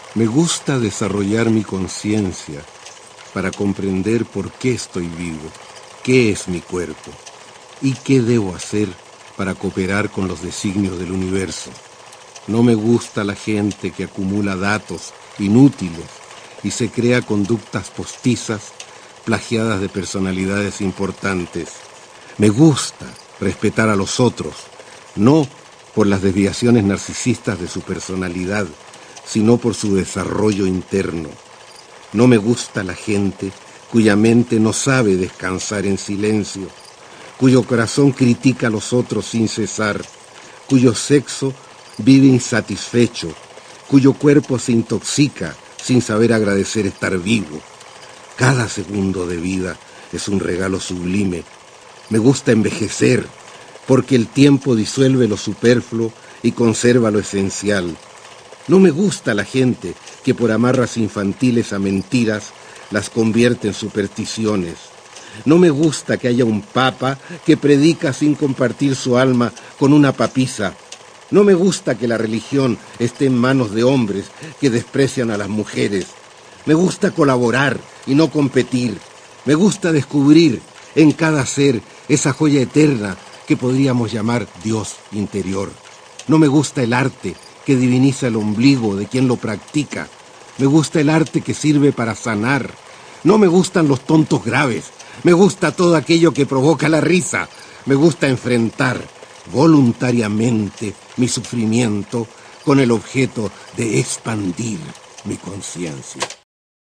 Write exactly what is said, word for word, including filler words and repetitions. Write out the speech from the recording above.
Me gusta desarrollar mi conciencia para comprender por qué estoy vivo, qué es mi cuerpo y qué debo hacer para cooperar con los designios del universo. No me gusta la gente que acumula datos inútiles y se crea conductas postizas plagiadas de personalidades importantes. Me gusta respetar a los otros, no por las desviaciones narcisistas de su personalidad, sino por su desarrollo interno. No me gusta la gente cuya mente no sabe descansar en silencio, cuyo corazón critica a los otros sin cesar, cuyo sexo vive insatisfecho, cuyo cuerpo se intoxica sin saber agradecer estar vivo. Cada segundo de vida es un regalo sublime. Me gusta envejecer, porque el tiempo disuelve lo superfluo y conserva lo esencial. No me gusta la gente que por amarras infantiles a mentiras las convierte en supersticiones. No me gusta que haya un papa que predica sin compartir su alma con una papisa. No me gusta que la religión esté en manos de hombres que desprecian a las mujeres. Me gusta colaborar y no competir. Me gusta descubrir en cada ser esa joya eterna que podríamos llamar Dios interior. No me gusta el arte que diviniza el ombligo de quien lo practica. Me gusta el arte que sirve para sanar. No me gustan los tontos graves. Me gusta todo aquello que provoca la risa. Me gusta enfrentar voluntariamente mi sufrimiento con el objeto de expandir mi conciencia.